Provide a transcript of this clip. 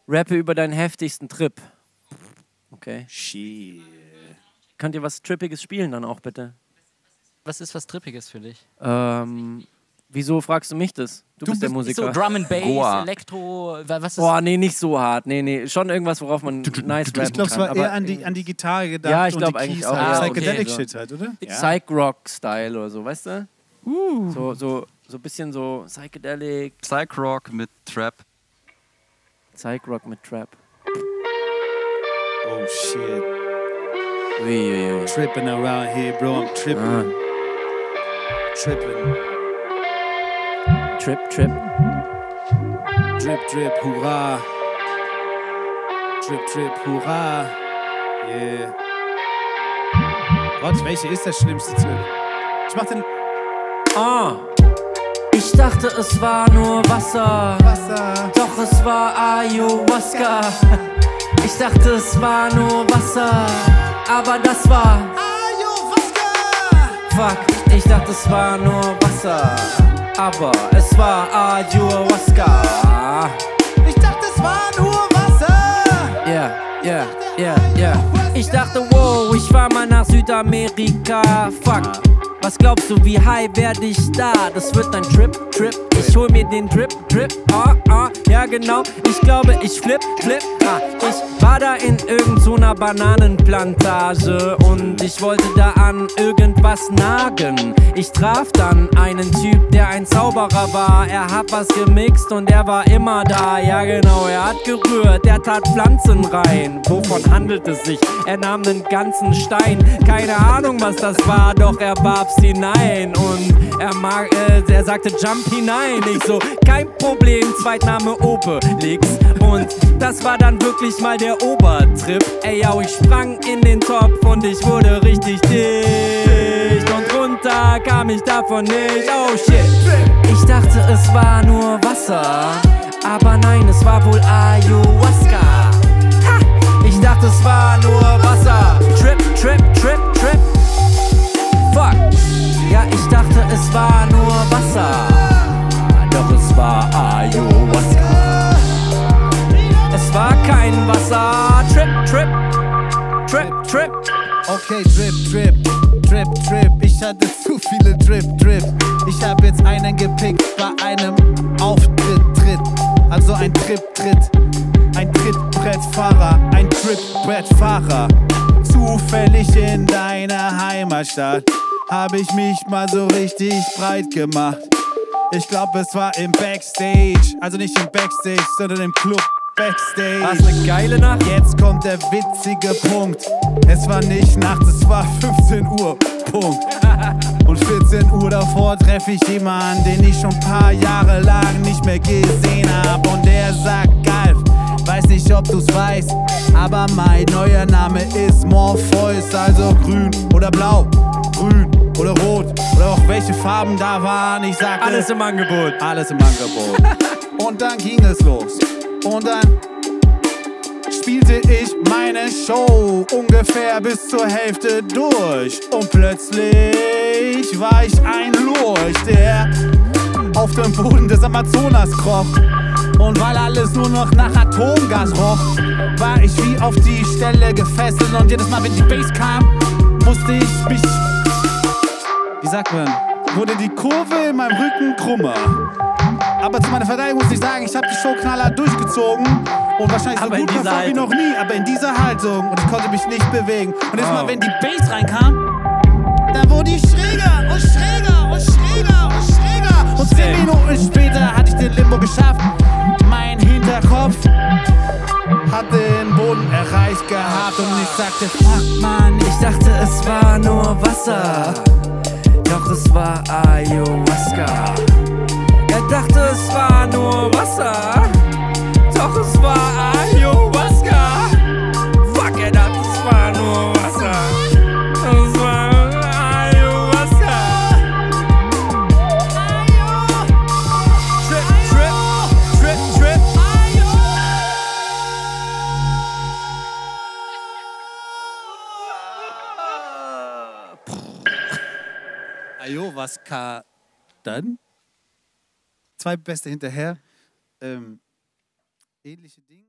Rappe über deinen heftigsten Trip. Okay. Shit. Könnt ihr was Trippiges spielen dann auch bitte? Was ist was Trippiges für dich? Wieso fragst du mich das? Du bist der Musiker. So Drum and Bass, Goa. Elektro, was ist... Boah, nee, nicht so hart. Nee. Schon irgendwas, worauf man nice rappen kann. Ich glaube, es war eher an die Gitarre gedacht. Ja, ich und glaube die eigentlich Keys auch halt. eher, Psychedelic okay. Shit halt, oder? Psych-Rock-Style oder so, weißt du? So ein bisschen so Psychedelic. Psych-Rock mit Trap. Psych-Rock mit Trap. Oh shit. Uiuiui. Tripping around here, bro. I'm tripping. Tripping. Trip. Drip, drip, hurra. Drip, drip, hurra. Yeah. Gott, welche ist der schlimmste Trip? Ich mach den Ich dachte, es war nur Wasser. Doch es war Ayahuasca. Ich dachte, es war nur Wasser. Aber das war Ayahuasca. Fuck, ich dachte, es war nur Wasser. Aber es war Ayahuasca. Ich dachte, es war nur Wasser. Yeah. Ich dachte, wow, ich fahr mal nach Südamerika. Fuck, was glaubst du, wie high werd ich da? Das wird ein Trip. Ich hol mir den Drip. Ja genau, ich glaube, ich flip. Ich war da in irgend so einer Bananenplantage und ich wollte da an irgendwas nagen. Ich traf dann einen Typ, der ein Zauberer war. Er hat was gemixt und er war immer da. Ja genau, er hat gerührt, er tat Pflanzen rein. Wovon handelt es sich? Er nahm einen ganzen Stein. Keine Ahnung, was das war, doch er warf's hinein. Und er sagte, jump hinein. Ich so, kein Problem, Zweitname Obelix. Und das war dann wirklich mal der Obertrip. Ey, yo, ich sprang in den Topf und ich wurde richtig dicht. Und runter kam ich davon nicht, oh shit. Ich dachte, es war nur Wasser. Aber nein, es war wohl Ayahuasca. Ha! Ich dachte, es war nur Wasser. Trip. Fuck. Ja, ich dachte, es war nur Wasser. Doch es war Ayahuasca. Es war kein Wasser. Trip. Okay, Drip. Ich hatte zu viele Drip. Ich hab jetzt einen gepickt bei einem Auftritt. Also ein Tritt. Ein Trittbrettfahrer, ein Trittbrettfahrer. Zufällig in deiner Heimatstadt hab ich mich mal so richtig breit gemacht. Ich glaub, es war im Backstage. Also nicht im Backstage, sondern im Club Backstage. War's eine geile Nacht? Jetzt kommt der witzige Punkt. Es war nicht nachts, es war 15 Uhr. Punkt. Und 14 Uhr davor treffe ich jemanden, den ich schon ein paar Jahre lang nicht mehr gesehen hab. Und der sagt, Galf, weiß nicht, ob du's weißt, aber mein neuer Name ist Morpheus. Also grün oder blau, grün oder rot oder auch welche Farben da waren. Ich sagte, Alles im Angebot. Und dann ging es los. Und dann spielte ich meine Show ungefähr bis zur Hälfte durch. Und plötzlich war ich ein Lurch, der auf dem Boden des Amazonas kroch. Und weil alles nur noch nach Atomgas roch, war ich wie auf die Stelle gefesselt. Und jedes Mal, wenn die Bass kam, musste ich mich, wie sagt man, wurde die Kurve in meinem Rücken krummer. Aber zu meiner Verteidigung muss ich sagen, ich habe die Show knallhart durchgezogen und wahrscheinlich so gut performt wie noch nie, aber in dieser Haltung, und ich konnte mich nicht bewegen. Und jedes Mal, wenn die Bass reinkam, dann wurde ich schräger und schräger und schräger und schräger. Und 10 Minuten später hatte ich den Limbo geschafft. Mein Hinterkopf hat den Boden erreicht gehabt und ich sagte, fuck man, Ich dachte, es war nur Wasser. Doch es war Ayahuasca. Er dachte, es war nur Wasser. Doch es war Ayahuasca. Fuck, er dachte, es war nur Wasser. Es war Ayahuasca. Trip. Ayahuasca. Dann 2 Beste hinterher. Ähnliche Dinge.